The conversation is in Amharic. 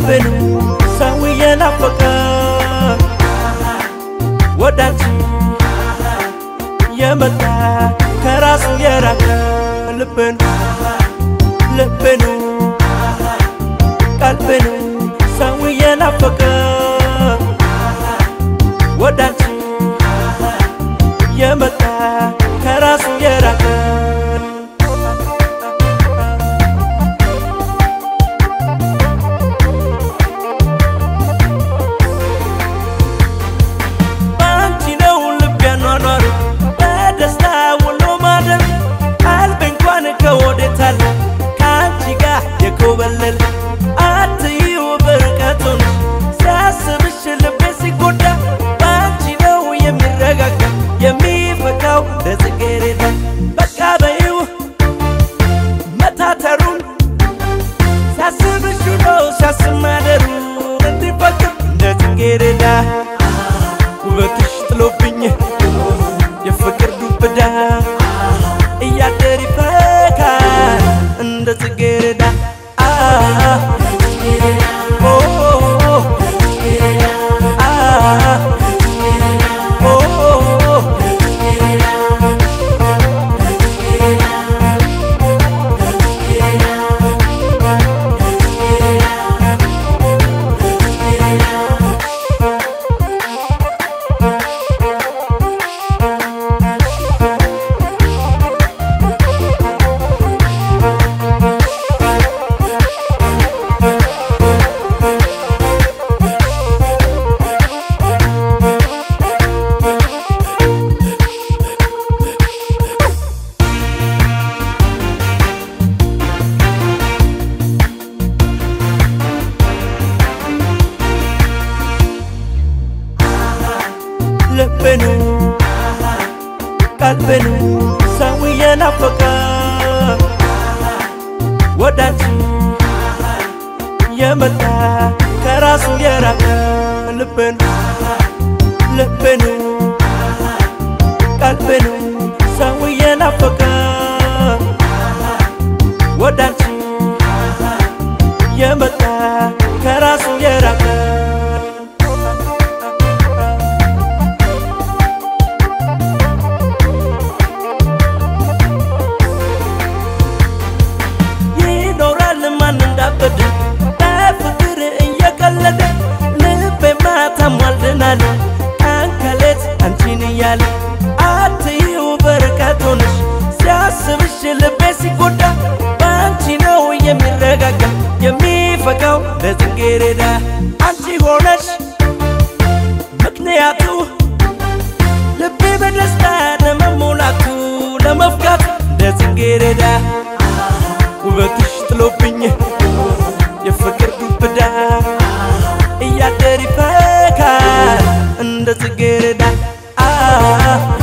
ቀልቤኑ ሰው የናፈቀ ወዳንቺ የመጣ ከራሱ የራቀ ልቤኑ ቀልቤኑ ሰው የናፈቀ ወዳንቺ የመጣ ከራሱ የራቀ يكوبلل أتيو بركاتون ساسبش لبسي كودا بانشي نو يمي رغاك يمي فكاو دزغيريدا بكا بيو متا ترون ساسبش نو ساسمادرون اندي فكا دزغيريدا وبتش طلوبيني يفكر دوبدا يادري فكا دزغيريدا ልቤኑ ቀልቤኑ ሰው የናፈቀ ወዳንቺ የመጣ ከራሱ የራቀ ልቤኑ ቀልቤኑ ሰው የናፈቀ ወዳንቺ የመጣ ከራሱ የራቀ ተሟልደናል አንከለት አንቺን ያለ አትዩ በረከቶንሽ ሲያስብሽ ልቤ ሲጎዳ ባንቺ ነው የሚረጋጋ የሚፈካው ለጽጌረዳ አንቺ ሆነሽ ምክንያቱ ልቤ በደስታ ለመሞላቱ ለመፍካት ለጽጌረዳ ውበትሽ ጥሎብኝ የፍቅር ዱብዳ እያደር ይፈካል እንደ ጽጌረዳ